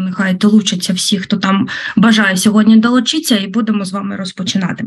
нехай долучаться всі, хто там бажає сьогодні долучитися, і будемо з вами розпочинати.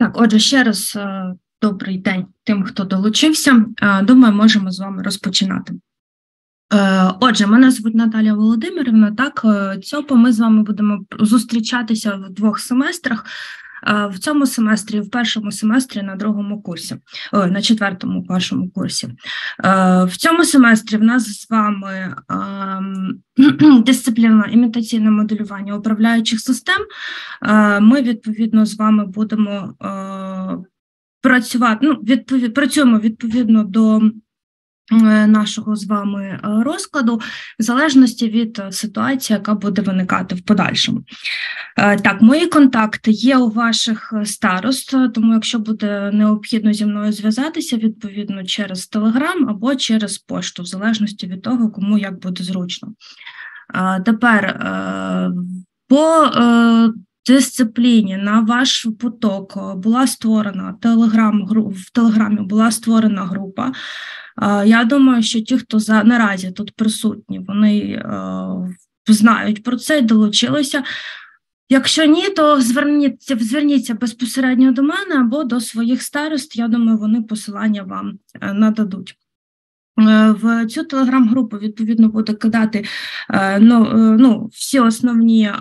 Так, отже, ще раз добрий день тим, хто долучився. Думаю, можемо з вами розпочинати. Отже, мене звуть Наталія Володимирівна. Так, ЦьОПа, ми з вами будемо зустрічатися в 2 семестрах. В цьому семестрі, в першому семестрі на 2-му курсі, на 4-му першому курсі. В цьому семестрі в нас з вами дисципліна імітаційне моделювання управляючих систем. Ми, відповідно, з вами будемо працювати, працюємо відповідно до нашого з вами розкладу, в залежності від ситуації, яка буде виникати в подальшому. Так, мої контакти є у ваших старост, тому якщо буде необхідно зі мною зв'язатися, відповідно, через Телеграм або через пошту, в залежності від того, кому як буде зручно. Тепер по дисципліні на ваш поток була створена в Телеграмі була створена група. Я думаю, що ті, хто наразі тут присутні, вони знають про це і долучилися. Якщо ні, то зверніться безпосередньо до мене або до своїх старост, я думаю, вони посилання вам нададуть. В цю телеграм-групу, відповідно, буде кидати всі основні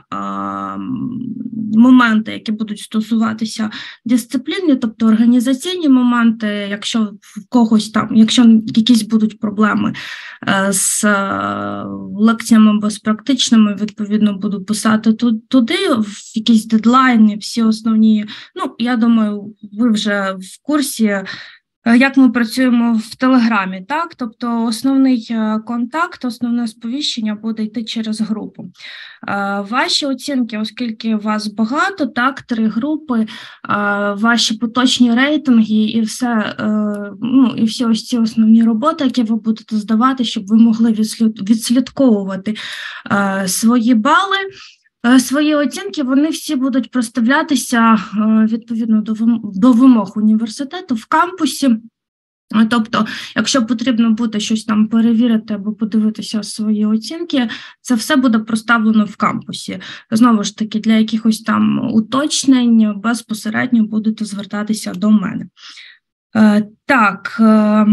моменти, які будуть стосуватися дисципліни, тобто організаційні моменти, якщо в когось там, якщо якісь будуть проблеми з лекціями або з практичними, відповідно, буду писати туди, в якісь дедлайни, всі основні, я думаю, ви вже в курсі, як ми працюємо в Телеграмі, так? Тобто основний контакт, основне сповіщення буде йти через групу. Ваші оцінки, оскільки вас багато, так, 3 групи, ваші поточні рейтинги і все, і всі ось ці основні роботи, які ви будете здавати, щоб ви могли відслідковувати свої бали. Свої оцінки, вони всі будуть проставлятися відповідно до вимог університету в кампусі. Тобто, якщо потрібно буде щось там перевірити або подивитися свої оцінки, це все буде проставлено в кампусі. Знову ж таки, для якихось там уточнень безпосередньо будете звертатися до мене. Так,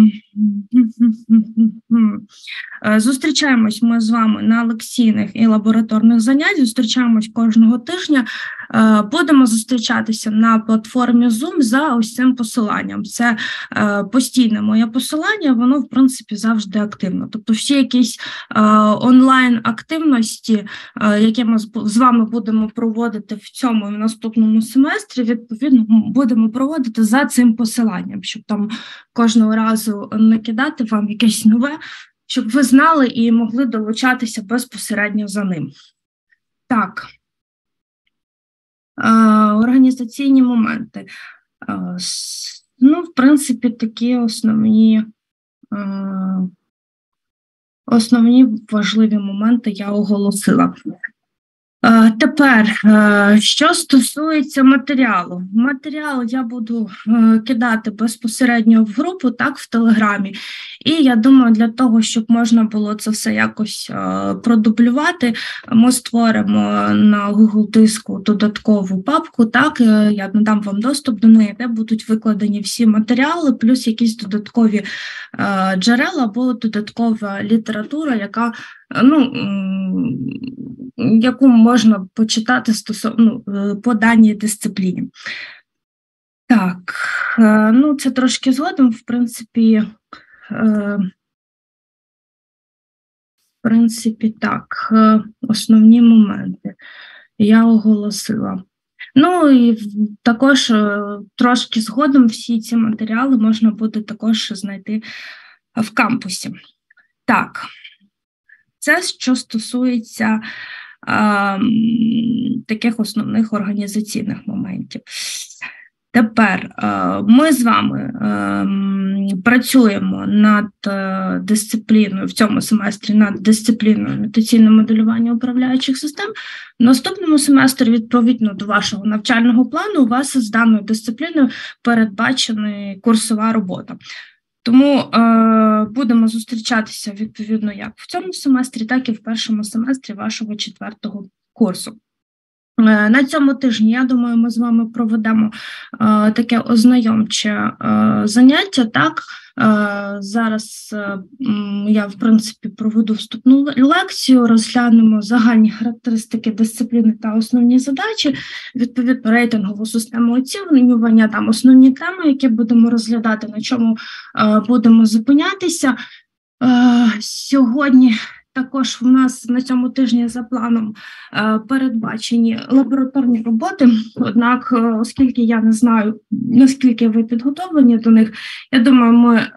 зустрічаємось ми з вами на лекційних і лабораторних занять, зустрічаємось кожного тижня, будемо зустрічатися на платформі Zoom за ось цим посиланням. Це постійне моє посилання, воно, в принципі, завжди активно. Тобто всі якісь онлайн-активності, які ми з вами будемо проводити в цьому і в наступному семестрі, відповідно, будемо проводити за цим посиланням, щоб там кожного разу накидати вам якесь нове, щоб ви знали і могли долучатися безпосередньо за ним. Так, організаційні моменти. В принципі, такі основні важливі моменти я оголосила. Тепер, що стосується матеріалу. Матеріал я буду кидати безпосередньо в групу, так, в Телеграмі. І я думаю, для того, щоб можна було це все якось продублювати, ми створимо на Google диску додаткову папку, так, я надам вам доступ до неї, де будуть викладені всі матеріали, плюс якісь додаткові джерела або додаткова література, яку можна почитати по даній дисципліні. Так, це трошки згодом, в принципі, так, основні моменти я оголосила. І також трошки згодом всі ці матеріали можна буде також знайти в кампусі. Так, це що стосується таких основних організаційних моментів. Тепер ми з вами працюємо над дисципліною, в цьому семестрі над дисципліною імітаційне моделювання управляючих систем. В наступному семестрі, відповідно до вашого навчального плану, у вас з даною дисципліною передбачена курсова робота. Тому будемо зустрічатися, відповідно, як в цьому семестрі, так і в першому семестрі вашого 4-го курсу. На цьому тижні, я думаю, ми з вами проведемо таке ознайомче заняття. Так, зараз я, в принципі, проведу вступну лекцію, розглянемо загальні характеристики дисципліни та основні задачі, відповідно рейтингову систему оцінювання, там основні теми, які будемо розглядати, на чому будемо зупинятися. Сьогодні також в нас на цьому тижні за планом передбачені лабораторні роботи, однак, оскільки я не знаю, наскільки ви підготовлені до них, я думаю, ми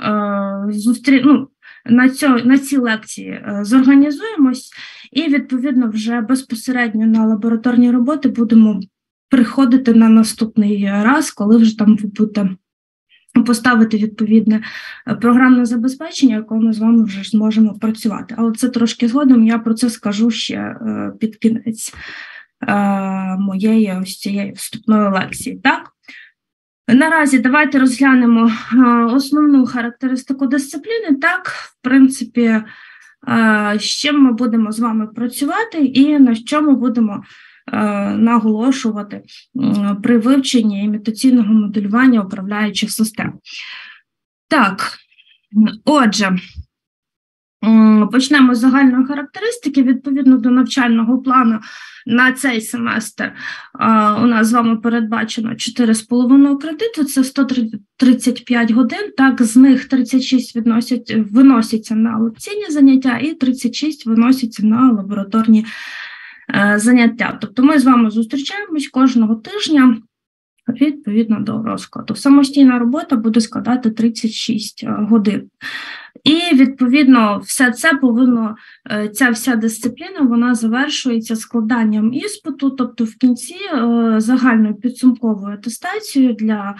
на цій лекції зорганізуємось і, відповідно, вже безпосередньо на лабораторні роботи будемо приходити на наступний раз, коли вже там ви будете поставити відповідне програмне забезпечення, якого ми з вами вже зможемо працювати. Але це трошки згодом, я про це скажу ще під кінець моєї ось цієї вступної лекції. Так? Наразі давайте розглянемо основну характеристику дисципліни. Так, в принципі, з чим ми будемо з вами працювати і на що ми будемо наголошувати при вивченні імітаційного моделювання управляючих систем. Так, отже, почнемо з загальної характеристики. Відповідно до навчального плану на цей семестр у нас з вами передбачено 4,5 кредиту, це 135 годин, так, з них 36 виносяться на лекційні заняття і 36 виносяться на лабораторні заняття. Тобто ми з вами зустрічаємось кожного тижня відповідно до розкладу. Самостійна робота буде складати 36 годин. І, відповідно, все це повинно, ця вся дисципліна, вона завершується складанням іспиту, тобто в кінці загальною підсумковою атестацією для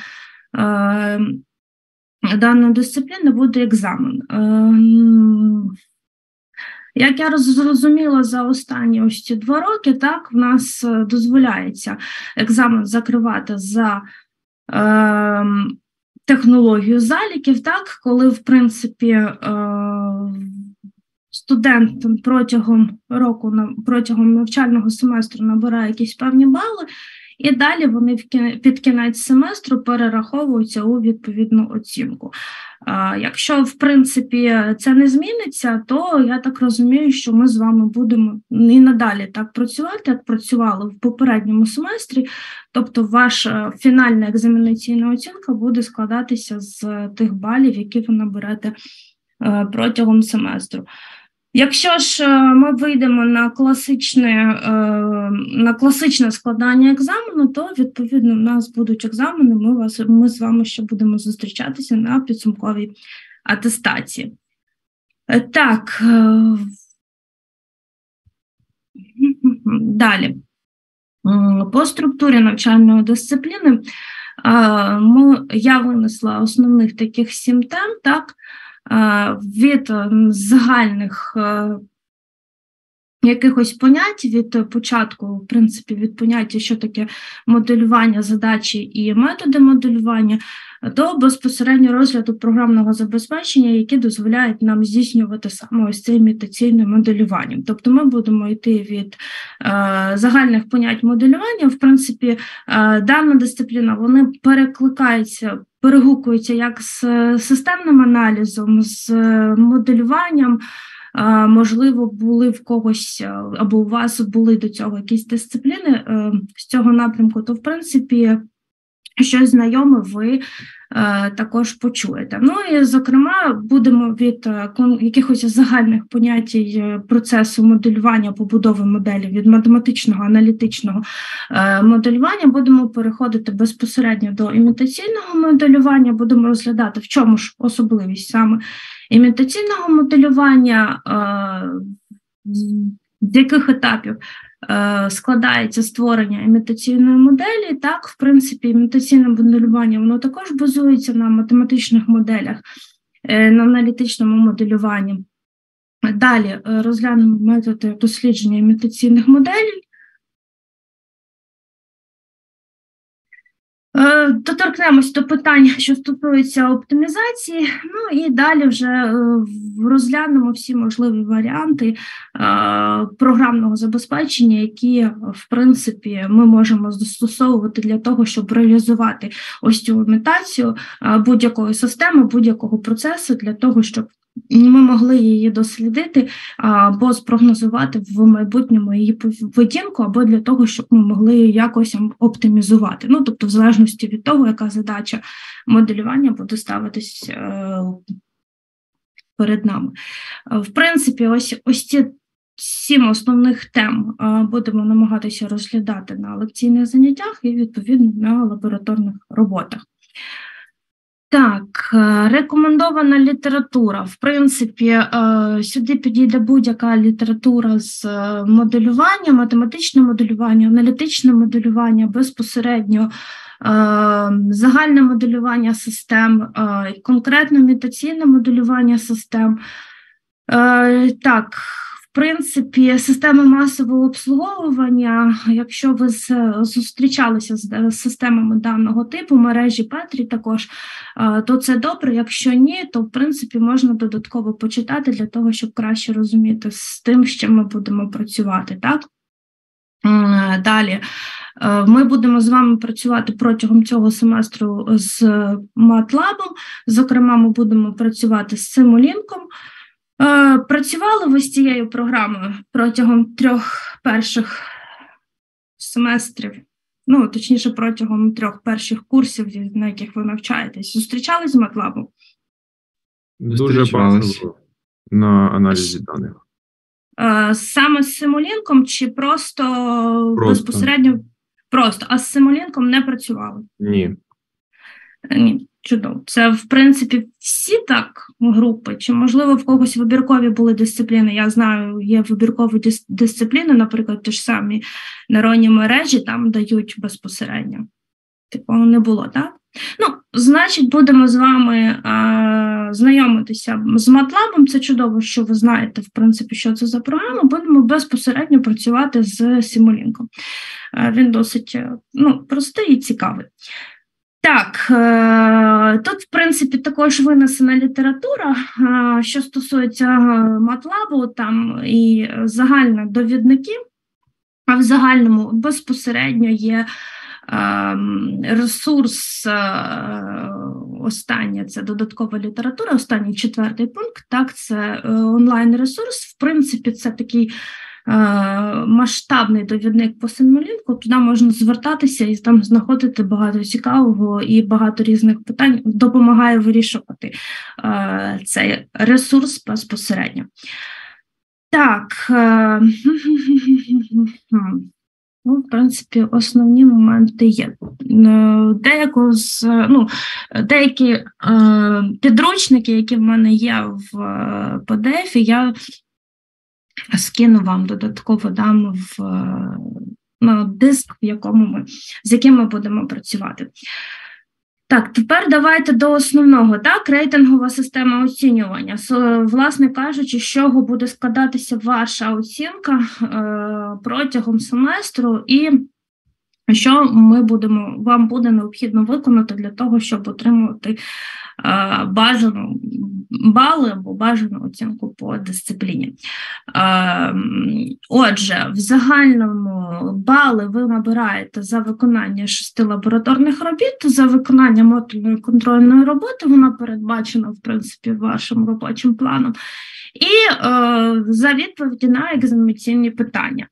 даної дисципліни буде екзамен. Як я зрозуміла за останні ось ці 2 роки, так, в нас дозволяється екзамен закривати за технологію заліків, так, коли, в принципі, студент протягом року, протягом навчального семестру набирає якісь певні бали, і далі вони під кінець семестру перераховуються у відповідну оцінку. Якщо, в принципі, це не зміниться, то я так розумію, що ми з вами будемо і надалі так працювати, як працювали в попередньому семестрі, тобто ваша фінальна екзаменаційна оцінка буде складатися з тих балів, які ви наберете протягом семестру. Якщо ж ми вийдемо на класичне складання екзамену, то, відповідно, в нас будуть екзамени, ми з вами ще будемо зустрічатися на підсумковій атестації. Так, далі. По структурі навчальної дисципліни я винесла основних таких 7 тем, так, від загальних якихось понять, від початку, в принципі, від поняття, що таке моделювання задачі і методи моделювання, до безпосередньо розгляду програмного забезпечення, які дозволяють нам здійснювати саме ось це імітаційне моделювання. Тобто ми будемо йти від загальних понять моделювання. В принципі, дана дисципліна, вони перегукуються як з системним аналізом, з моделюванням. Можливо, були в когось або у вас були до цього якісь дисципліни з цього напрямку, то, в принципі, щось знайоме ви також почуєте. Ну і, зокрема, будемо від якихось загальних понять процесу моделювання, побудови моделі, від математичного, аналітичного моделювання, будемо переходити безпосередньо до імітаційного моделювання, будемо розглядати, в чому ж особливість саме імітаційного моделювання, з яких етапів складається створення імітаційної моделі. Так, в принципі, імітаційне моделювання, воно також базується на математичних моделях, на аналітичному моделюванні. Далі розглянемо методи дослідження імітаційних моделей. Доторкнемось до питань, що стосуються оптимізації, ну і далі вже розглянемо всі можливі варіанти програмного забезпечення, які, в принципі, ми можемо застосовувати для того, щоб реалізувати ось цю імітацію будь-якої системи, будь-якого процесу, для того, щоб ми могли її дослідити або спрогнозувати в майбутньому її поведінку, або для того, щоб ми могли її якось оптимізувати. Ну, тобто, в залежності від того, яка задача моделювання буде ставитись перед нами. В принципі, ось ці 7 основних тем будемо намагатися розглядати на лекційних заняттях і, відповідно, на лабораторних роботах. Так, рекомендована література. В принципі, сюди підійде будь-яка література з моделювання, математичне моделювання, аналітичне моделювання, безпосередньо загальне моделювання систем, конкретно імітаційне моделювання систем. Так, в принципі, системи масового обслуговування, якщо ви зустрічалися з системами даного типу, мережі Петрі також, то це добре, якщо ні, то, в принципі, можна додатково почитати для того, щоб краще розуміти з тим, з чим ми будемо працювати, так? Далі, ми будемо з вами працювати протягом цього семестру з MATLAB, зокрема, ми будемо працювати з Simulink. Працювали ви з цією програмою протягом 3 перших семестрів, ну, точніше, протягом 3 перших курсів, на яких ви навчаєтесь. Зустрічались з MATLAB? Дуже багато на аналізі даних. Саме з Simulink чи просто безпосередньо? Просто. А з Simulink не працювали? Ні. Ні. Чудово. Це, в принципі, всі так групи? Чи, можливо, в когось вибіркові були дисципліни? Я знаю, є вибіркові дисципліни, наприклад, ті ж самі нейронні мережі, там дають безпосередньо. Такого не було, так? Ну, значить, будемо з вами знайомитися з MATLAB. Це чудово, що ви знаєте, в принципі, що це за програма. Будемо безпосередньо працювати з Simulink. Він досить простий і цікавий. Так, тут, в принципі, також винесена література, що стосується MATLAB, там і загальні довідники, а в загальному безпосередньо є ресурс, останнє, це додаткова література, останній 4-й пункт, так, це онлайн-ресурс, в принципі, це такий масштабний довідник по Simulink, туди можна звертатися і там знаходити багато цікавого і багато різних питань, допомагає вирішувати цей ресурс безпосередньо. Так, в принципі, основні моменти є. Деякі підручники, які в мене є в PDF, я скину вам додатково, дам на диск, з яким ми будемо працювати. Так, тепер давайте до основного. Так, рейтингова система оцінювання. Власне кажучи, з чого буде складатися ваша оцінка протягом семестру і що вам буде необхідно виконати для того, щоб отримувати бажану бали або бажану оцінку по дисципліні. Отже, в загальному бали ви набираєте за виконання 6 лабораторних робіт, за виконання модульної контрольної роботи, вона передбачена, в принципі, вашим робочим планом, і за відповіді на екзаменаційні питання.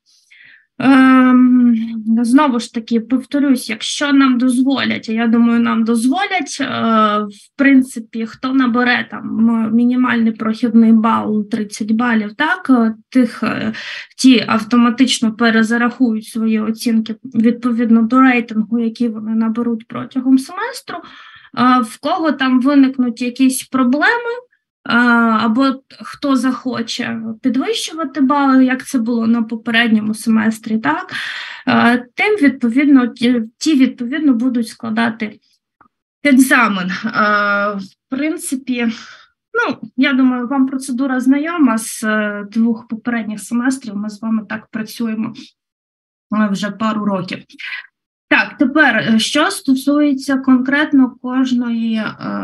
Знову ж таки, повторюсь, якщо нам дозволять, я думаю, нам дозволять, в принципі, хто набере там мінімальний прохідний бал 30 балів, так, ті автоматично перезарахують свої оцінки відповідно до рейтингу, який вони наберуть протягом семестру, в кого там виникнуть якісь проблеми, або хто захоче підвищувати бали, як це було на попередньому семестрі, так, тим, відповідно, будуть складати екзамен. В принципі, я думаю, вам процедура знайома з 2 попередніх семестрів, ми з вами так працюємо вже пару років. Так, тепер, що стосується конкретно кожної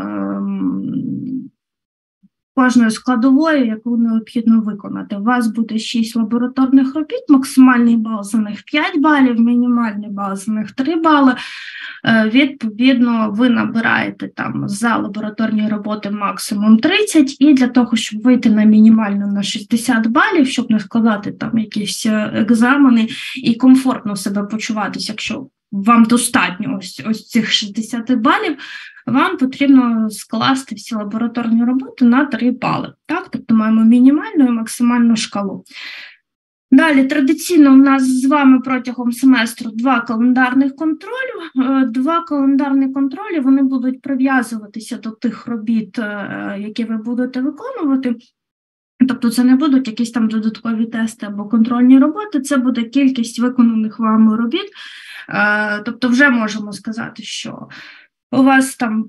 складової, яку необхідно виконати. У вас буде 6 лабораторних робіт, максимальний бал за них 5 балів, мінімальний бал за них 3 бали. Відповідно, ви набираєте там за лабораторні роботи максимум 30, і для того, щоб вийти на мінімально на 60 балів, щоб не складати там якісь екзамени і комфортно себе почуватися, якщо вам достатньо ось цих 60 балів, вам потрібно скласти всі лабораторні роботи на 3 бали. Так? Тобто маємо мінімальну і максимальну шкалу. Далі, традиційно у нас з вами протягом семестру 2 календарних контролі. 2 календарні контролі, вони будуть прив'язуватися до тих робіт, які ви будете виконувати. Тобто це не будуть якісь там додаткові тести або контрольні роботи, це буде кількість виконаних вами робіт. Тобто вже можемо сказати, що у вас там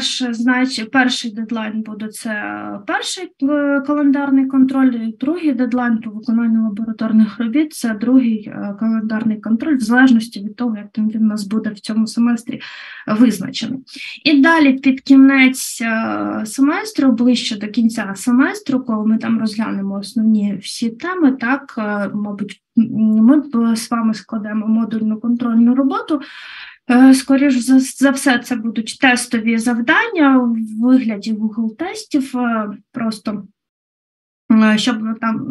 перший дедлайн буде це перший календарний контроль, і другий дедлайн по виконанню лабораторних робіт – це другий календарний контроль, в залежності від того, як там він у нас буде в цьому семестрі визначений. І далі під кінець семестру, ближче до кінця семестру, коли ми там розглянемо основні всі теми, так, мабуть, ми з вами складемо модульну контрольну роботу. Скоріш за все, це будуть тестові завдання в вигляді Google-тестів, просто щоб там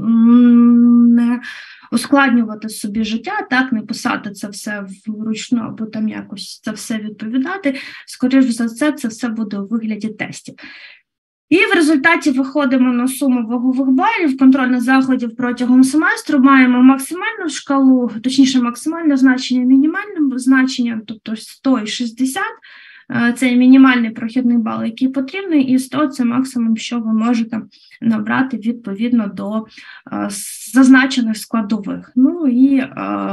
не ускладнювати собі життя, так, не писати це все вручну або там якось це все відповідати. Скоріш за все, це все буде у вигляді тестів. І в результаті виходимо на суму вагових балів, контрольних заходів протягом семестру, маємо максимальну шкалу, точніше максимальне значення, мінімальне значення, тобто 100 і 60, це мінімальний прохідний бал, який потрібний, і 100 – це максимум, що ви можете набрати відповідно до зазначених складових. Ну і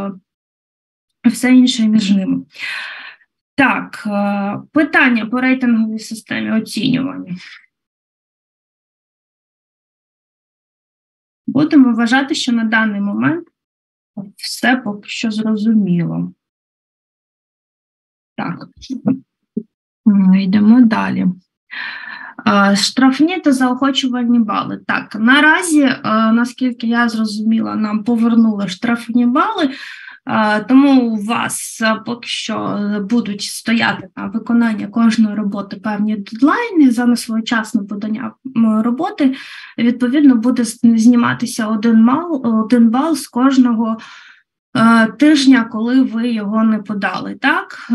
все інше між ними. Так, питання по рейтинговій системі оцінювання. Будемо вважати, що на даний момент все поки що зрозуміло. Так, йдемо далі. Штрафні та заохочувальні бали. Так, наразі, наскільки я зрозуміла, нам повернули штрафні бали, тому у вас поки що будуть стояти на виконання кожної роботи певні дедлайни за несвоєчасне подання роботи. Відповідно, буде зніматися один бал з кожного тижня, коли ви його не подали. Так?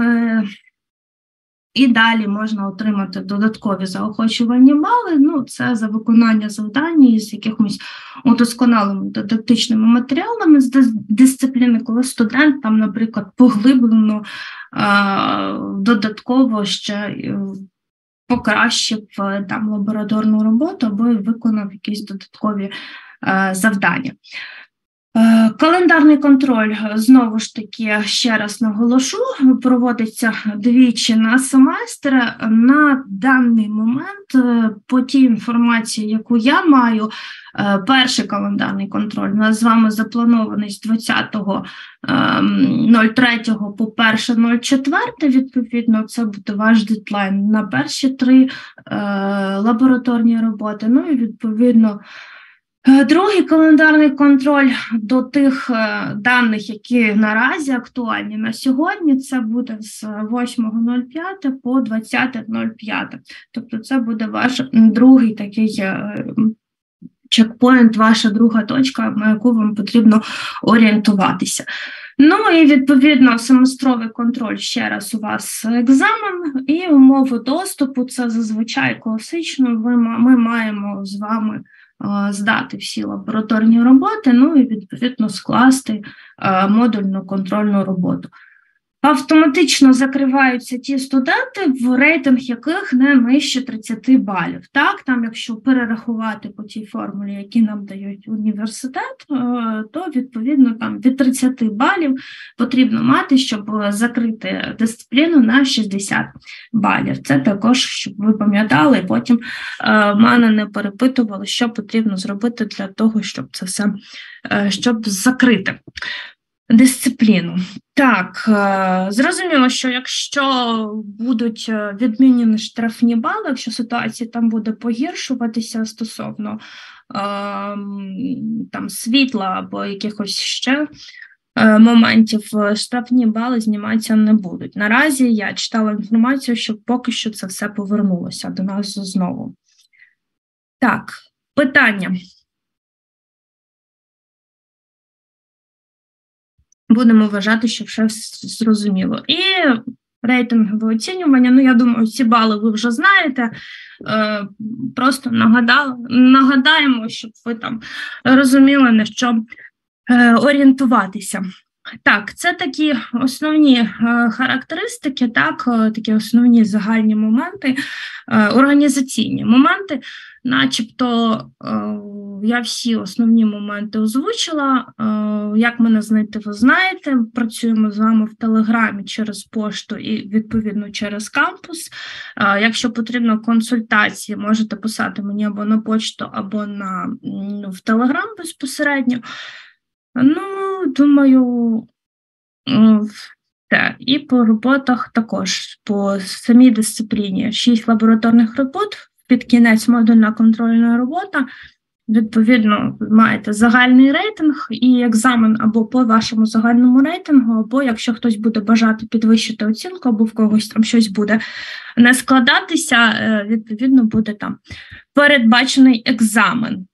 І далі можна отримати додаткові заохочувальні бали, ну, це за виконання завдань із якимось удосконаленими дидактичними матеріалами з дисципліни, коли студент там, наприклад, поглиблено додатково ще покращив там лабораторну роботу або виконав якісь додаткові завдання. Календарний контроль, знову ж таки, ще раз наголошу, проводиться двічі на семестр. На даний момент, по тій інформації, яку я маю, перший календарний контроль у нас з вами запланований з 20.03 по 1.04, відповідно, це буде ваш дедлайн на перші 3 лабораторні роботи, ну і відповідно другий календарний контроль до тих даних, які наразі актуальні на сьогодні, це буде з 8.05 по 20.05. Тобто це буде ваш другий такий чекпоінт, ваша друга точка, на яку вам потрібно орієнтуватися. Ну і відповідно семестровий контроль, ще раз у вас екзамен і умови доступу, це зазвичай класично, ми маємо з вами здати всі лабораторні роботи, ну і відповідно скласти модульну контрольну роботу. Автоматично закриваються ті студенти, в рейтинг яких не нижче 30 балів. Так, там, якщо перерахувати по тій формулі, які нам дають університет, то відповідно там від 30 балів потрібно мати, щоб закрити дисципліну на 60 балів. Це також, щоб ви пам'ятали, і потім мене не перепитували, що потрібно зробити для того, щоб це все, щоб закрити. Дисципліну. Так, зрозуміло, що якщо будуть відмінені штрафні бали, якщо ситуація там буде погіршуватися стосовно там світла або якихось ще моментів, штрафні бали зніматися не будуть. Наразі я читала інформацію, що поки що це все повернулося до нас знову. Так, питання. Будемо вважати, що все зрозуміло. І рейтингове оцінювання, я думаю, ці бали ви вже знаєте, просто нагадаємо, щоб ви там розуміли, на що орієнтуватися. Так, це такі основні характеристики, такі основні загальні моменти, організаційні моменти, начебто я всі основні моменти озвучила. Як мене знайти, ви знаєте, працюємо з вами в Телеграмі через пошту і, відповідно, через кампус. Якщо потрібна консультація, можете писати мені або на почту, або в Телеграм безпосередньо. Думаю, і по роботах також, по самій дисципліні. 6 лабораторних робот, під кінець модульна контрольна робота. Відповідно, маєте загальний рейтинг і екзамен або по вашому загальному рейтингу, або якщо хтось буде бажати підвищити оцінку, або в когось там щось буде не складатися, відповідно, буде там передбачений екзамен.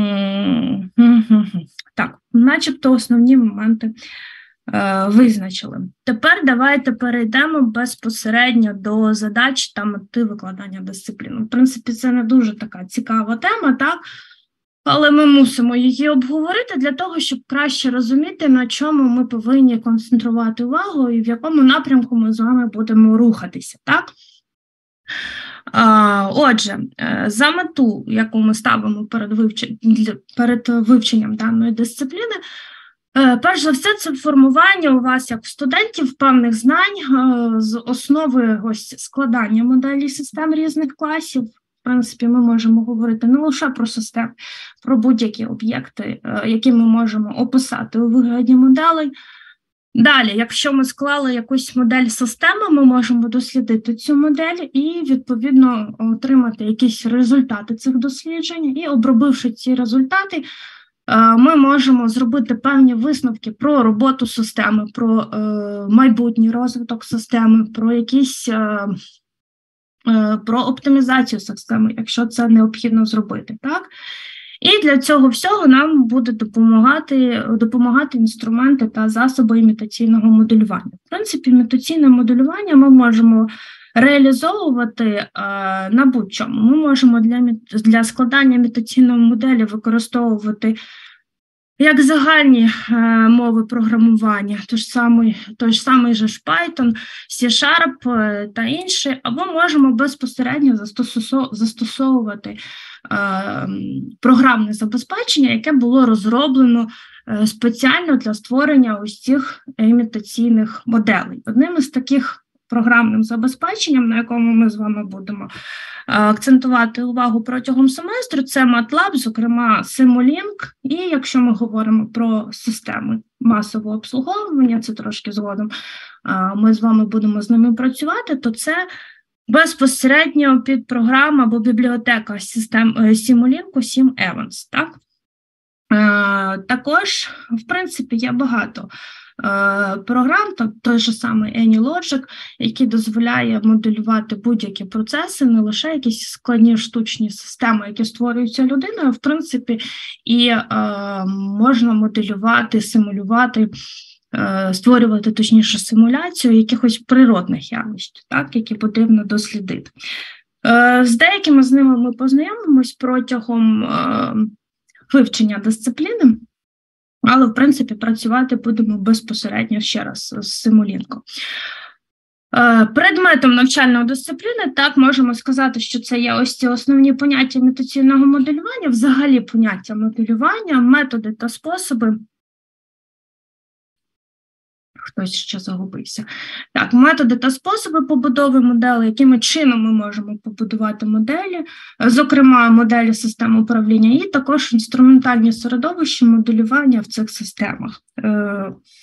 Так, начебто основні моменти визначили. Тепер давайте перейдемо безпосередньо до задач та мети викладання дисципліни. В принципі, це не дуже така цікава тема, так? Але ми мусимо її обговорити для того, щоб краще розуміти, на чому ми повинні концентрувати увагу і в якому напрямку ми з вами будемо рухатися, так? Отже, за мету, яку ми ставимо перед вивченням даної дисципліни, перш за все, це формування у вас, як студентів, певних знань з основи складання моделі систем різних класів. В принципі, ми можемо говорити не лише про системи, про будь-які об'єкти, які ми можемо описати у вигляді моделей. Далі, якщо ми склали якусь модель системи, ми можемо дослідити цю модель і, відповідно, отримати якісь результати цих досліджень. І, обробивши ці результати, ми можемо зробити певні висновки про роботу системи, про майбутній розвиток системи, про оптимізацію системи, якщо це необхідно зробити, так? І для цього всього нам буде допомагати інструменти та засоби імітаційного моделювання. В принципі, імітаційне моделювання ми можемо реалізовувати на будь-чому. Ми можемо для складання імітаційної моделі використовувати як загальні мови програмування, той ж самий же Python, C# та інші, або можемо безпосередньо застосовувати програмне забезпечення, яке було розроблено спеціально для створення ось цих імітаційних моделей. Одним із таких програмним забезпеченням, на якому ми з вами будемо акцентувати увагу протягом семестру, це MATLAB, зокрема Simulink, і якщо ми говоримо про системи масового обслуговування, це трошки згодом ми з вами будемо з ними працювати, то це безпосередньо під програма або бібліотека систем Simulink SimEvents, так? Також, в принципі, є багато програм, той же самий AnyLogic, який дозволяє моделювати будь-які процеси, не лише якісь складні штучні системи, які створюються людиною, в принципі, і можна моделювати, симулювати, створювати, точніше, симуляцію якихось природних явищ, так, які потрібно дослідити. З деякими з ними ми познайомимось протягом вивчення дисципліни, але, в принципі, працювати будемо безпосередньо ще раз з Simulink. Предметом навчальної дисципліни, так, можемо сказати, що це є ось ці основні поняття імітаційного моделювання, взагалі поняття моделювання, методи та способи. Хтось ще загубився. Так, методи та способи побудови моделей, якими чином ми можемо побудувати моделі, зокрема, моделі систем управління, і також інструментальні середовища моделювання в цих системах.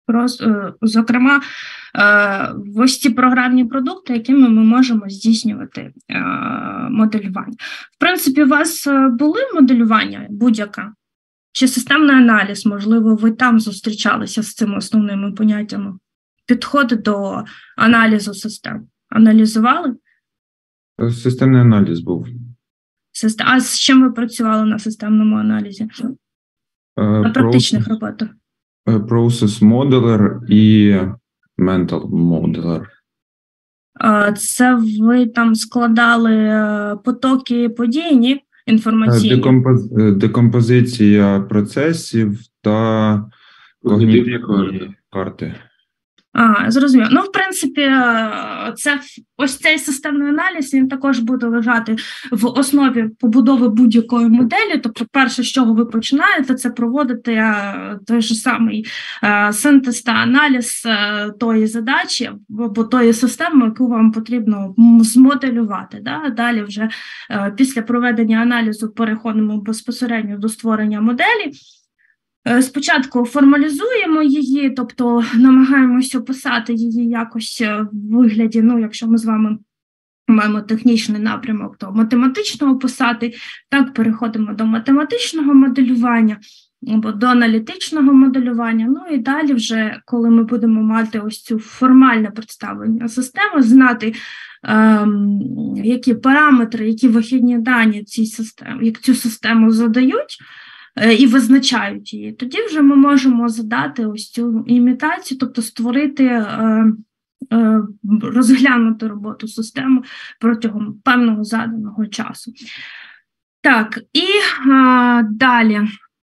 Зокрема, ось ці програмні продукти, якими ми можемо здійснювати моделювання. В принципі, у вас були моделювання будь-яке? Чи системний аналіз, можливо, ви там зустрічалися з цими основними поняттями? Підходи до аналізу систем. Аналізували? Системний аналіз був. А з чим ви працювали на системному аналізі? На практичних роботах? Process Modeler і Mental Modeler. Це ви там складали потоки подій, інформаційні? Декомпозиція процесів та когнітивні карти. Зрозуміло. Ну, в принципі, ось цей системний аналіз, він також буде лежати в основі побудови будь-якої моделі. Тобто, перше, з чого ви починаєте, це проводити той же самий синтез та аналіз тої задачі або тої системи, яку вам потрібно змоделювати. Да? Далі вже після проведення аналізу переходимо безпосередньо до створення моделі. Спочатку формалізуємо її, тобто намагаємося описати її якось в вигляді, якщо ми з вами маємо технічний напрямок, то математично описати, так переходимо до математичного моделювання або до аналітичного моделювання, і далі вже, коли ми будемо мати ось цю формальне представлення системи, знати, які параметри, які вихідні дані як цю систему задають, і визначають її, тоді вже ми можемо задати ось цю імітацію, тобто створити, розглянути роботу системи протягом певного заданого часу. Так, і далі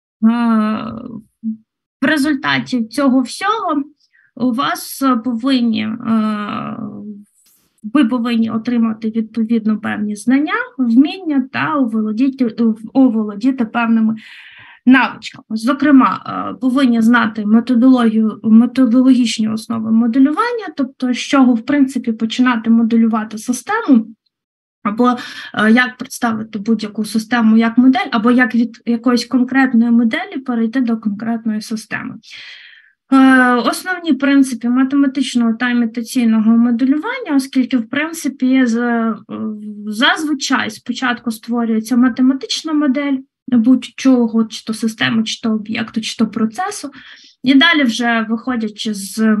в результаті цього всього ви повинні отримати відповідно певні знання, вміння та оволодіти певними навичками. Зокрема, повинні знати методологічні основи моделювання, тобто з чого, в принципі, починати моделювати систему, або як представити будь-яку систему як модель, або як від якоїсь конкретної моделі перейти до конкретної системи. Основні принципи математичного та імітаційного моделювання, оскільки, в принципі, зазвичай спочатку створюється математична модель будь-чого, чи то системи, чи то об'єкту, чи то процесу, і далі вже виходячи з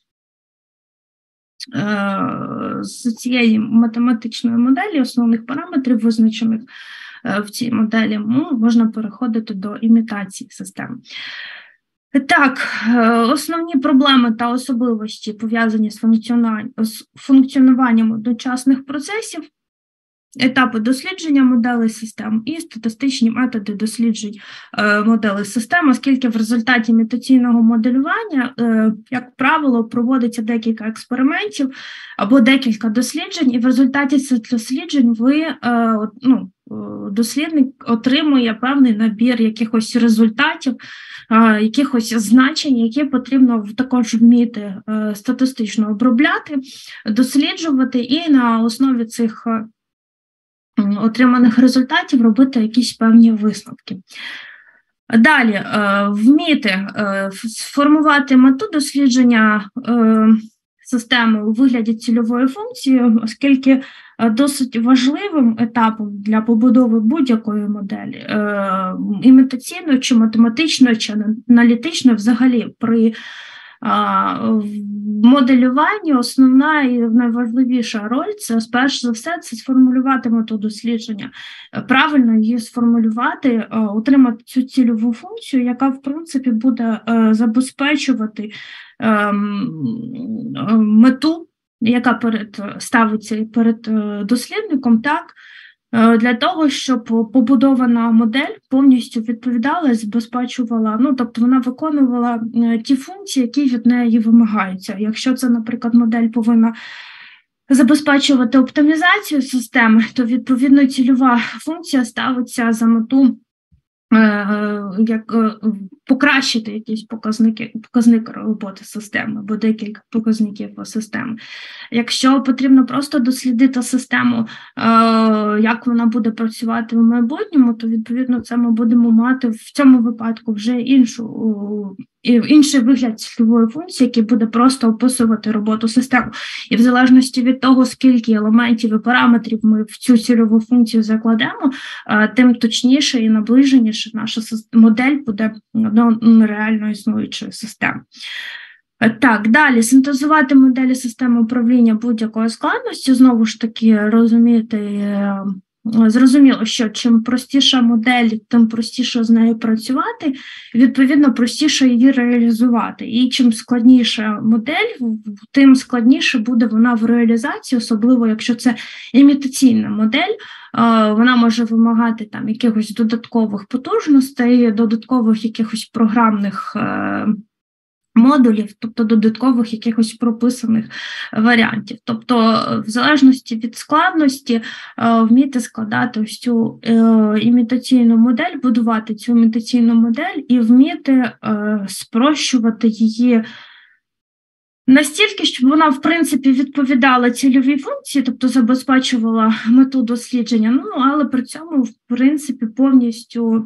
цієї математичної моделі, основних параметрів, визначених в цій моделі, можна переходити до імітації системи. Так, основні проблеми та особливості, пов'язані з функціонуванням одночасних процесів, етапи дослідження моделей систем і статистичні методи досліджень моделей систем, оскільки в результаті імітаційного моделювання, як правило, проводиться декілька експериментів або декілька досліджень, і в результаті цих досліджень дослідник отримує певний набір якихось результатів, якихось значень, які потрібно також вміти статистично обробляти, досліджувати і на основі цих отриманих результатів робити якісь певні висновки. Далі, вміти сформувати мету дослідження системи у вигляді цільової функції, оскільки досить важливим етапом для побудови будь-якої моделі, імітаційної, чи математичної, чи аналітичної, взагалі при моделюванні основна і найважливіша роль – це, перш за все, це сформулювати мету дослідження, правильно її сформулювати, отримати цю цільову функцію, яка, в принципі, буде забезпечувати мету, яка ставиться перед дослідником, так, для того, щоб побудована модель повністю відповідала, забезпечувала, тобто вона виконувала ті функції, які від неї вимагаються. Якщо це, наприклад, модель повинна забезпечувати оптимізацію системи, то, відповідно, цільова функція ставиться за мету як покращити якісь показник роботи системи або декілька показників системи. Якщо потрібно просто дослідити систему, як вона буде працювати в майбутньому, то, відповідно, це ми будемо мати в цьому випадку вже іншу інший вигляд цільової функції, який буде просто описувати роботу системи. І в залежності від того, скільки елементів і параметрів ми в цю цільову функцію закладемо, тим точніше і наближеніше наша модель буде до реально існуючої системи. Так, далі, синтезувати моделі системи управління будь-якої складності, знову ж таки, зрозуміло, що чим простіша модель, тим простіше з нею працювати, відповідно, простіше її реалізувати. І чим складніша модель, тим складніше буде вона в реалізації, особливо якщо це імітаційна модель, вона може вимагати там якихось додаткових потужностей, додаткових якихось програмних модулів, тобто додаткових якихось прописаних варіантів. Тобто, в залежності від складності, вміти складати ось цю імітаційну модель, будувати цю імітаційну модель і вміти спрощувати її настільки, щоб вона, в принципі, відповідала цільовій функції, тобто забезпечувала мету дослідження, але при цьому, в принципі, повністю,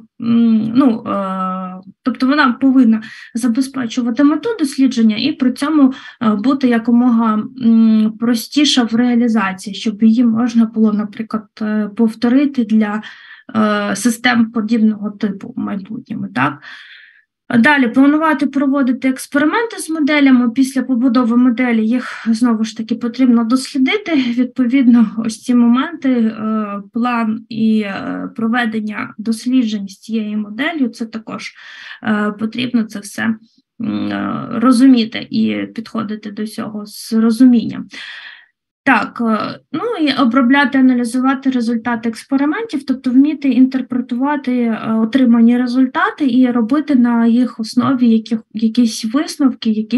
тобто вона повинна забезпечувати мету дослідження і при цьому бути якомога простіша в реалізації, щоб її можна було, наприклад, повторити для систем подібного типу в майбутньому, так? Далі, планувати, проводити експерименти з моделями. Після побудови моделі їх, знову ж таки, потрібно дослідити. Відповідно, ось ці моменти, план і проведення досліджень з цією моделлю, це також потрібно це все розуміти і підходити до цього з розумінням. Так, і обробляти, аналізувати результати експериментів, тобто вміти інтерпретувати отримані результати і робити на їх основі якісь висновки,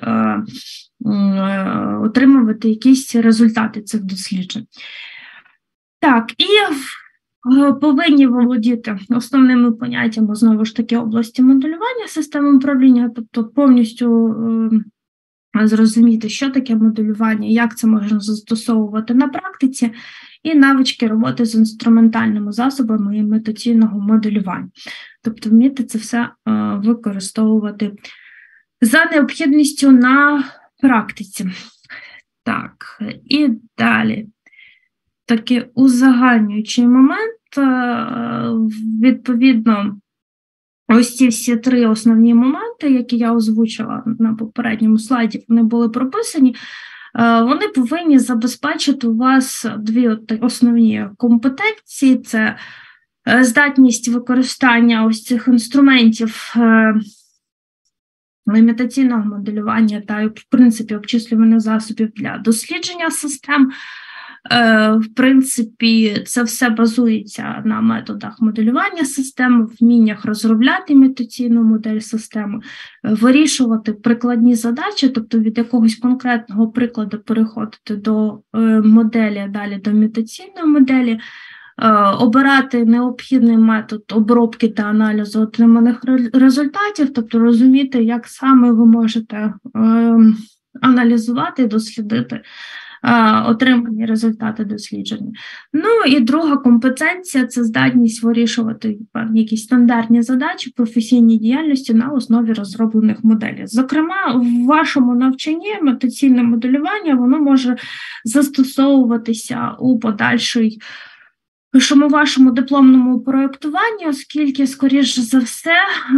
отримувати якісь результати цих досліджень. Так, і повинні володіти основними поняттями, знову ж таки, області моделювання системи управління, тобто повністю зрозуміти, що таке моделювання, як це можна застосовувати на практиці, і навички роботи з інструментальними засобами імітаційного моделювання. Тобто вміти це все використовувати за необхідністю на практиці. Так, і далі. Такий узагальнюючий момент, відповідно, ось ці всі три основні моменти, які я озвучила на попередньому слайді, вони були прописані, вони повинні забезпечити у вас дві основні компетенції. Це здатність використання ось цих інструментів імітаційного моделювання та, в принципі, обчислювання засобів для дослідження систем. В принципі, це все базується на методах моделювання системи, вміннях розробляти імітаційну модель системи, вирішувати прикладні задачі, тобто від якогось конкретного прикладу переходити до моделі, далі до імітаційної моделі, обирати необхідний метод обробки та аналізу отриманих результатів, тобто розуміти, як саме ви можете аналізувати і дослідити отримані результати дослідження. І друга компетенція – це здатність вирішувати якісь стандартні задачі в професійній діяльності на основі розроблених моделей. Зокрема, в вашому навчанні імітаційне моделювання, воно може застосовуватися у подальшому вашому дипломному проєктуванні, оскільки, скоріш за все,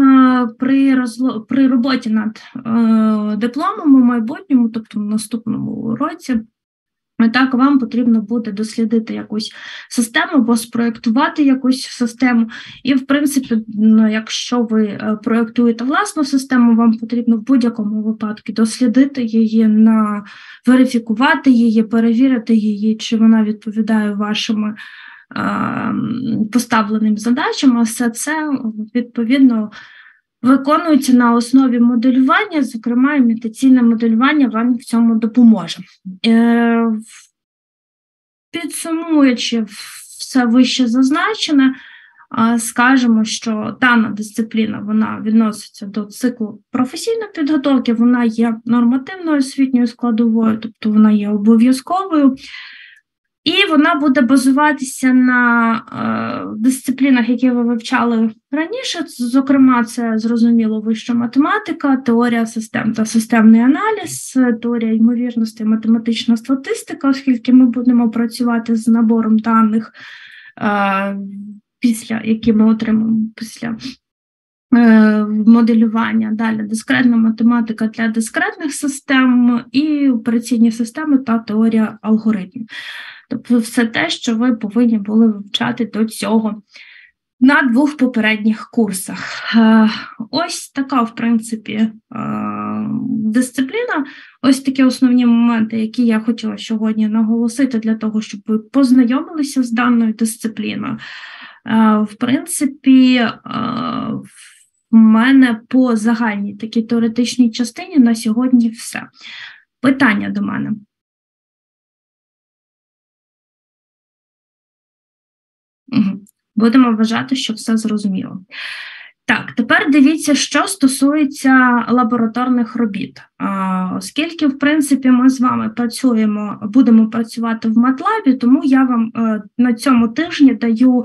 при роботі над дипломом у майбутньому, тобто в наступному році, так, вам потрібно буде дослідити якусь систему або спроєктувати якусь систему. І, в принципі, якщо ви проєктуєте власну систему, вам потрібно в будь-якому випадку дослідити її, верифікувати її, перевірити її, чи вона відповідає вашим поставленим задачам, а все це, відповідно, виконується на основі моделювання, зокрема, імітаційне моделювання вам в цьому допоможе. Підсумуючи все вище зазначене, скажемо, що дана дисципліна, вона відноситься до циклу професійної підготовки, вона є нормативною освітньою складовою, тобто вона є обов'язковою. І вона буде базуватися на дисциплінах, які ви вивчали раніше. Зокрема, це, зрозуміло, вища математика, теорія систем та системний аналіз, теорія ймовірності, математична статистика, оскільки ми будемо працювати з набором даних, які ми отримаємо після моделювання. Далі дискретна математика для дискретних систем і операційні системи та теорія алгоритмів. Тобто все те, що ви повинні були вивчати до цього на 2 попередніх курсах. Ось така, в принципі, дисципліна. Ось такі основні моменти, які я хотіла сьогодні наголосити для того, щоб ви познайомилися з даною дисципліною. В принципі, в мене по загальній такій теоретичній частині на сьогодні все. Питання до мене. Будемо вважати, що все зрозуміло. Так, тепер дивіться, що стосується лабораторних робіт. Оскільки, в принципі, ми з вами будемо працювати в MATLAB, тому я вам на цьому тижні даю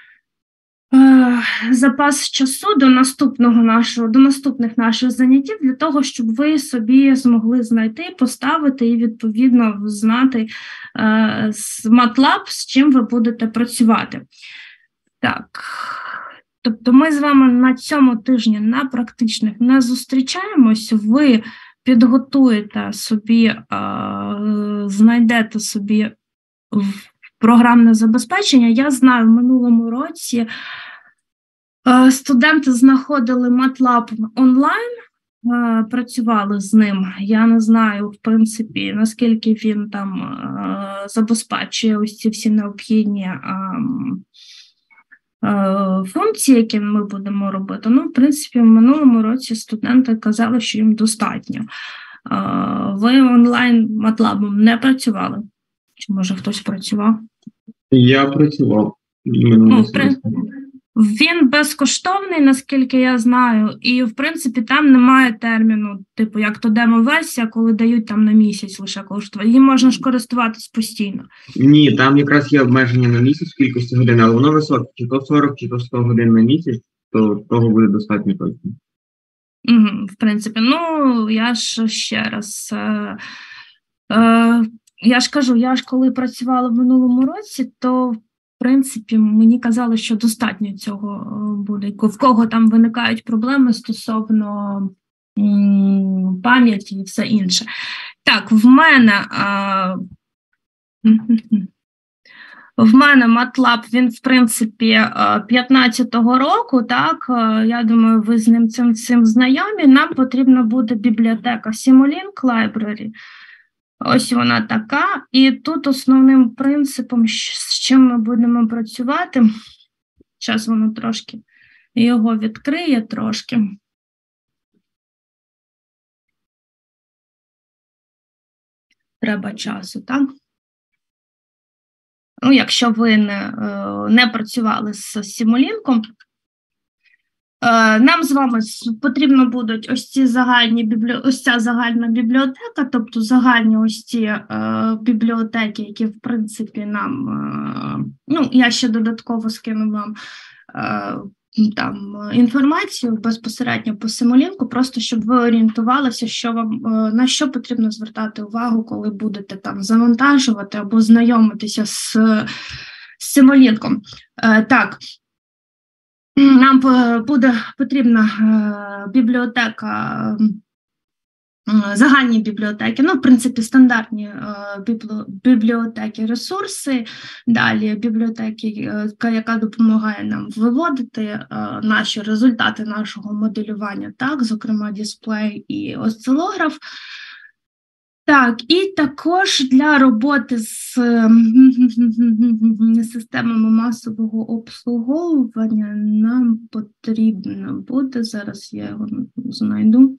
запас часу до наступних наших заняттів для того, щоб ви собі змогли знайти, поставити і, відповідно, знати з MATLAB, з чим ви будете працювати. Так, тобто ми з вами на цьому тижні на практичних не зустрічаємось, ви підготуєте собі, знайдете собі програмне забезпечення. Я знаю, в минулому році студенти знаходили MATLAB онлайн, працювали з ним. Я не знаю, в принципі, наскільки він там забезпечує ось ці всі необхідні функції, які ми будемо робити. Ну, в принципі, в минулому році студенти казали, що їм достатньо. Ви онлайн MATLAB не працювали? Чи, може, хтось працював? Я працював. Він безкоштовний, наскільки я знаю, і, в принципі, там немає терміну, типу, як то демо-версія, коли дають там на місяць лише коштувати. Їм можна ж користуватись постійно. Ні, там якраз є обмеження на місяць кількості годин, але воно високе, чи то 40, чи то 100 годин на місяць, то того буде достатньо точно. В принципі, ну, я ж ще раз... Я ж кажу, коли працювала в минулому році, то, в принципі, мені казали, що достатньо цього буде. В кого там виникають проблеми стосовно пам'яті і все інше. Так, в мене MATLAB, він, в принципі, 15-го року, так, я думаю, ви з ним цим знайомі. Нам потрібна буде бібліотека Simulink Library. Ось вона така, і тут основним принципом, з чим ми будемо працювати, зараз воно трошки його відкриє трошки. Треба часу, так? Ну, якщо ви не працювали з Simulink, нам з вами потрібно будуть ось ця загальна бібліотека, тобто загальні ось ці бібліотеки, які, в принципі, нам, ну, я ще додатково скину вам там інформацію безпосередньо по Simulink, просто щоб ви орієнтувалися, на що потрібно звертати увагу, коли будете там завантажувати або знайомитися з Simulink. Так. Нам буде потрібна бібліотека, загальні бібліотеки, ну, в принципі, стандартні бібліотеки, ресурси, далі бібліотеки, яка допомагає нам виводити наші результати нашого моделювання, так, зокрема, дисплей і осцилограф. Так, і також для роботи з системами масового обслуговування нам потрібно буде, зараз я його знайду,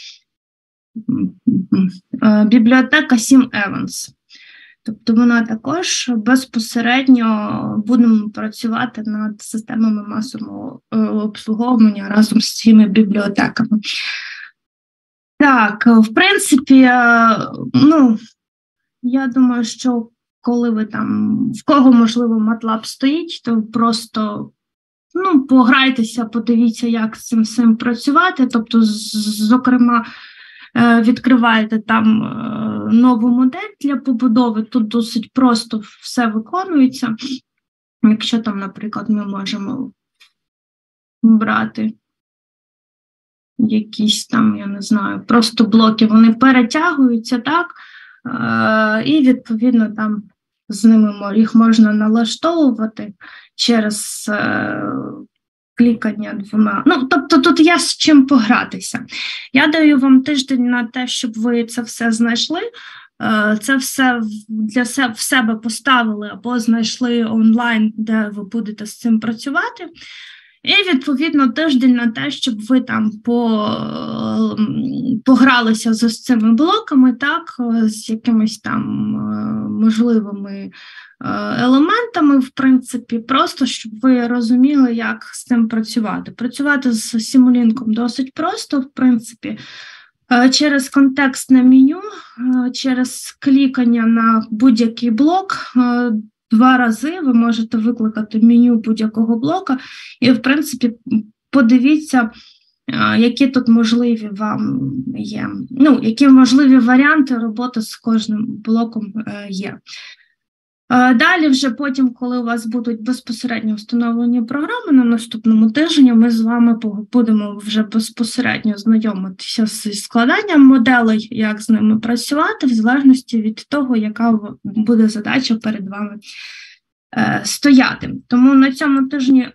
бібліотека SimEvans. Тобто вона також безпосередньо будемо працювати над системами масового обслуговування разом з цими бібліотеками. Так, в принципі, ну, я думаю, що коли ви там, в кого, можливо, MATLAB стоїть, то просто пограйтеся, подивіться, як з цим всім працювати. Тобто, зокрема, відкриваєте там нову модель для побудови, тут досить просто все виконується. Якщо там, наприклад, ми можемо брати якісь там, я не знаю, просто блоки, вони перетягуються, так, і, відповідно, там з ними їх можна налаштовувати через клікання двома. Тобто тут є з чим погратися. Я даю вам тиждень на те, щоб ви це все знайшли, це все в себе поставили або знайшли онлайн, де ви будете з цим працювати. І, відповідно, тиждень на те, щоб ви там погралися з цими блоками, так, з якимись там можливими елементами, в принципі, просто, щоб ви розуміли, як з цим працювати. Працювати з Simulink досить просто, в принципі, через контекстне меню, через клікання на будь-який блок, 2 рази ви можете викликати меню будь-якого блока і, в принципі, подивіться, які тут можливі вам є. Які можливі варіанти роботи з кожним блоком є. Далі вже потім, коли у вас будуть безпосередньо встановлені програми на наступному тижні, ми з вами будемо вже безпосередньо знайомитися з складанням моделей, як з ними працювати, в залежності від того, яка буде задача перед вами стояти. Тому на цьому тижні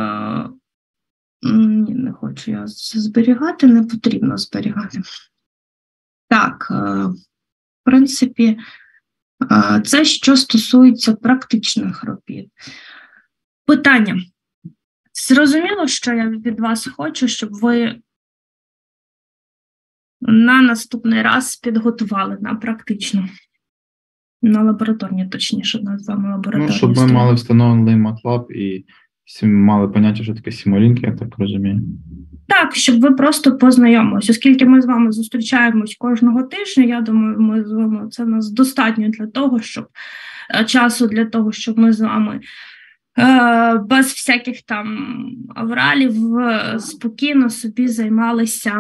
не хочу я зберігати, не потрібно зберігати. Так, в принципі, це що стосується практичних робіт. Питання. Зрозуміло, що я від вас хочу, щоб ви на наступний раз підготували на практичну, на лабораторні, точніше, назвемо лабораторні. Щоб ми мали встановлений MATLAB і мали поняття, що таке Simulink, я так розумію. Так, щоб ви просто познайомились. Оскільки ми з вами зустрічаємось кожного тижня, я думаю, ми з вами, це нас достатньо для того, щоб часу для того, щоб ми з вами без всяких там авралів спокійно собі займалися,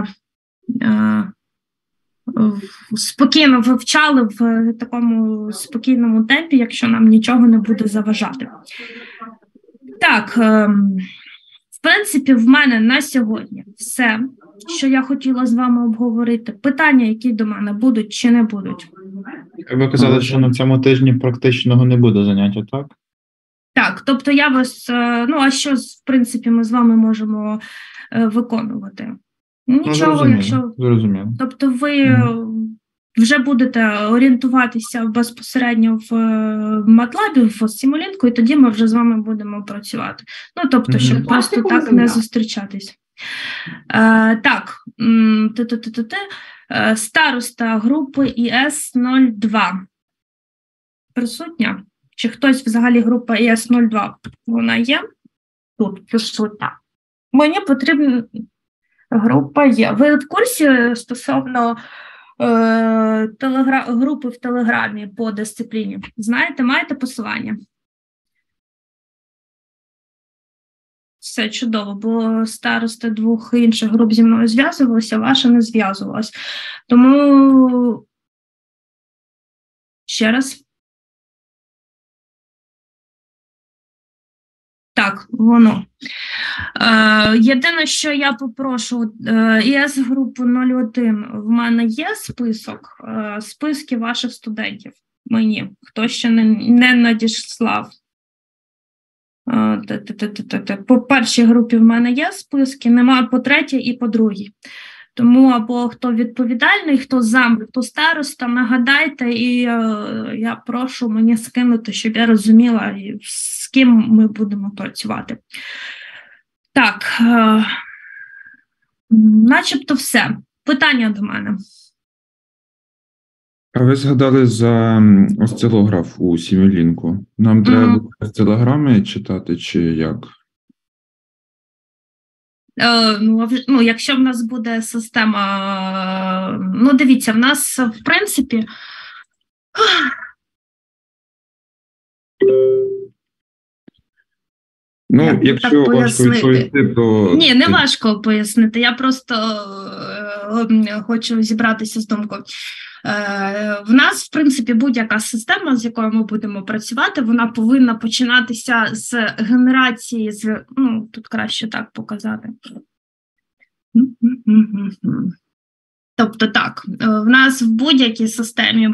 спокійно вивчали в такому спокійному темпі, якщо нам нічого не буде заважати. Так, в принципі, в мене на сьогодні все, що я хотіла з вами обговорити. Питання, які до мене будуть чи не будуть? Ви казали, що на цьому тижні практичного не буде заняття, так? Так, тобто я вас, а що, в принципі, ми з вами можемо виконувати? Нічого, якщо... Зрозуміло. Тобто ви вже будете орієнтуватися безпосередньо в MATLAB, в Simulink, і тоді ми вже з вами будемо працювати. Тобто, щоб просто так не зустрічатись. Так, староста групи ІС-02. Присутня? Чи хтось взагалі група ІС-02? Вона є? Тут присутня. Мені потрібна група є. Ви в курсі стосовно групи в Телеграмі по дисципліні? Знаєте, маєте посилання? Все чудово, бо старости 2 інших груп зі мною зв'язувалися, ваша не зв'язувалась. Тому ще раз. Так, воно. Єдине, що я попрошу, ІС-групу 01, в мене є список, списки ваших студентів мені, хто ще не надіслав. По першій групі в мене є списки, немає по третій і по другій. Тому або хто відповідальний, хто зам, хто староста, нагадайте, і я прошу мені скинути, щоб я розуміла, з ким ми будемо працювати. Так, начебто все. Питання до мене. А ви згадали за осцилограф у Simulink. Нам треба осцилограми читати, чи як? Якщо в нас буде система, дивіться, в нас, в принципі, Ну, Як би якщо так важко пояснити? відповісти, то... Ні, не важко пояснити. Я просто хочу зібратися з думкою. В нас, в принципі, будь-яка система, з якою ми будемо працювати, вона повинна починатися з генерації, ну, тут краще так показати. Тобто так, в нас в будь-якій системі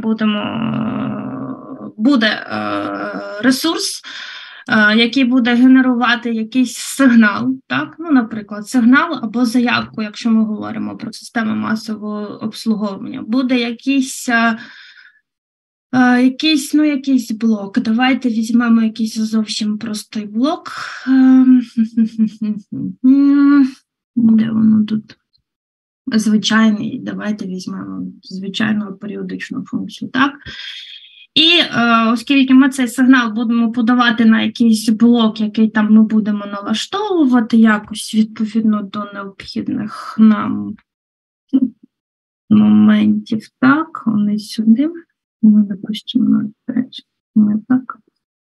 буде ресурс, який буде генерувати якийсь сигнал, так? Ну, наприклад, сигнал або заявку, якщо ми говоримо про систему масового обслуговування. Буде якийсь блок. Давайте візьмемо якийсь зовсім простий блок. Де воно тут? Звичайний, давайте візьмемо звичайну періодичну функцію, так? І оскільки ми цей сигнал будемо подавати на якийсь блок, який там ми будемо налаштовувати якось відповідно до необхідних нам моментів, так, вони сюди, ми допустимо на 5, не так.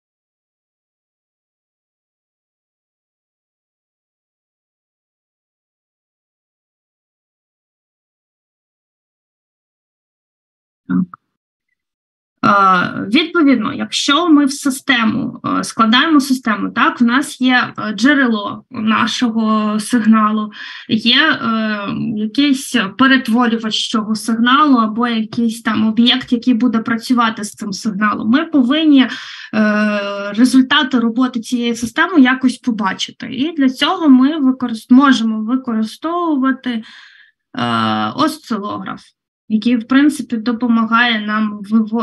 Так. Відповідно, якщо ми в систему складаємо систему, так, в нас є джерело нашого сигналу, є якийсь перетворювач цього сигналу або якийсь там об'єкт, який буде працювати з цим сигналом. Ми повинні результати роботи цієї системи якось побачити. І для цього ми можемо використовувати осцилограф, який, в принципі, допомагає нам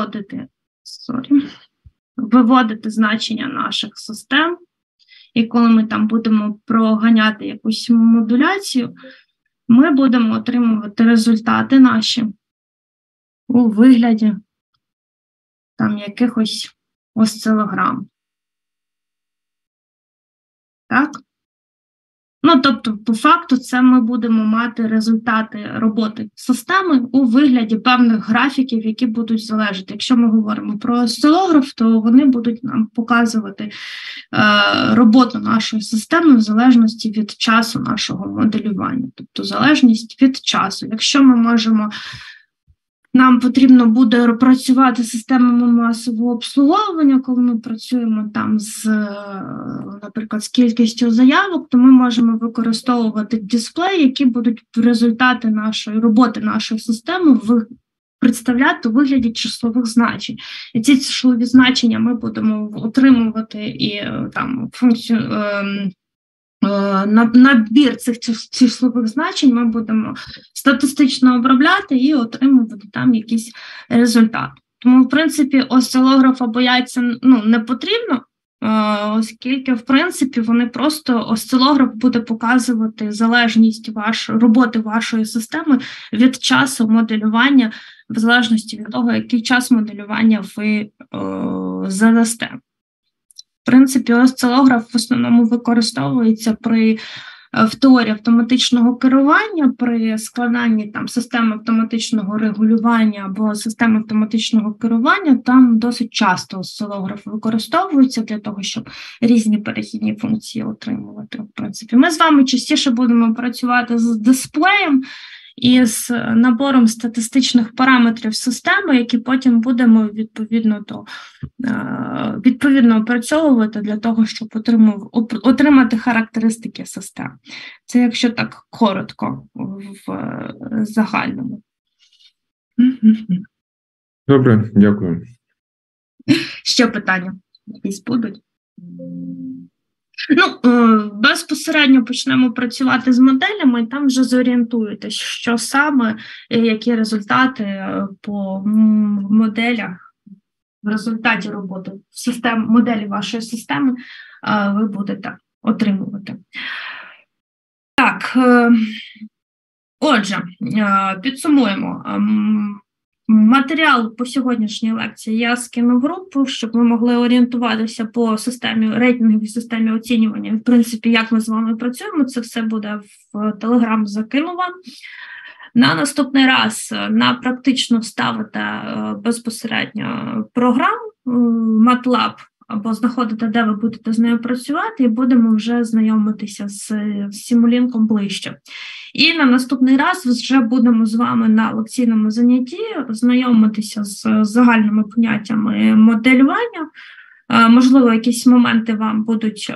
виводити значення наших систем. І коли ми там будемо проганяти якусь модуляцію, ми будемо отримувати результати наші у вигляді там якихось осцилограм. Так? Ну, тобто, по факту, це ми будемо мати результати роботи системи у вигляді певних графіків, які будуть залежати. Якщо ми говоримо про осцилограф, то вони будуть нам показувати роботу нашої системи в залежності від часу нашого моделювання. Тобто, залежність від часу. Якщо нам потрібно буде працювати з системами масового обслуговування, коли ми працюємо там наприклад, з кількістю заявок, то ми можемо використовувати дисплеї, які будуть результати нашої роботи, нашої системи представляти у вигляді числових значень. І ці числові значення ми будемо отримувати і там функцію. Набір цих числових значень ми будемо статистично обробляти і отримувати там якісь результати. Тому, в принципі, осцилографа бояться не потрібно, оскільки, в принципі, осцилограф буде показувати залежність роботи вашої системи від часу моделювання, в залежності від того, який час моделювання ви задасте. В принципі, осцилограф в основному використовується в теорії автоматичного керування, при складанні там системи автоматичного регулювання або системи автоматичного керування. Там досить часто осцилограф використовується для того, щоб різні перехідні функції отримувати. В принципі, ми з вами частіше будемо працювати з дисплеєм і з набором статистичних параметрів системи, які потім будемо відповідно опрацьовувати для того, щоб отримати характеристики систем. Це якщо так коротко в загальному. Добре, дякую. Ще питання якісь будуть? Безпосередньо почнемо працювати з моделями, і там вже зорієнтуєтесь, що саме, які результати по моделях, в результаті роботи моделі вашої системи ви будете отримувати. Так, отже, підсумуємо. Матеріал по сьогоднішній лекції я скину в групу, щоб ви могли орієнтуватися по рейтинговій системі оцінювання. В принципі, як ми з вами працюємо, це все буде в Телеграм, закину вам. На наступний раз практично ставите безпосередньо програму MATLAB або знаходити, де ви будете з нею працювати, і будемо вже знайомитися з Simulink ближче. І на наступний раз вже будемо з вами на лекційному занятті знайомитися з загальними поняттями моделювання. Можливо, якісь моменти вам будуть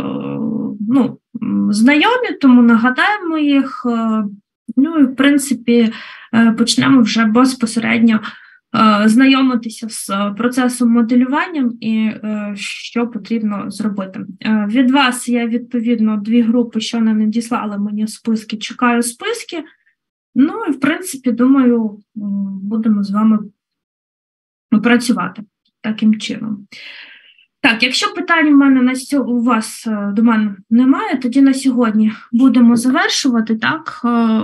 знайомі, тому нагадаємо їх. Ну і, в принципі, почнемо вже безпосередньо знайомитися з процесом моделювання і що потрібно зробити. Від вас я, відповідно, 2 групи, що не надіслали мені списки, чекаю списки. Ну і, в принципі, думаю, будемо з вами працювати таким чином. Так, якщо питань у мене у вас до мене немає, тоді на сьогодні будемо завершувати, так?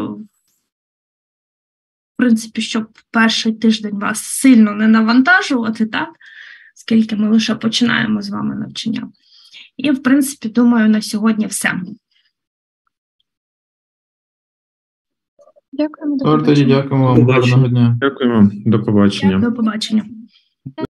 В принципі, щоб перший тиждень вас сильно не навантажувати, так? Оскільки ми лише починаємо з вами навчання. І, в принципі, думаю, на сьогодні все. Дякуємо. Добре, тоді дякуємо вам. Гарного дня. Дякуємо, до побачення. До побачення.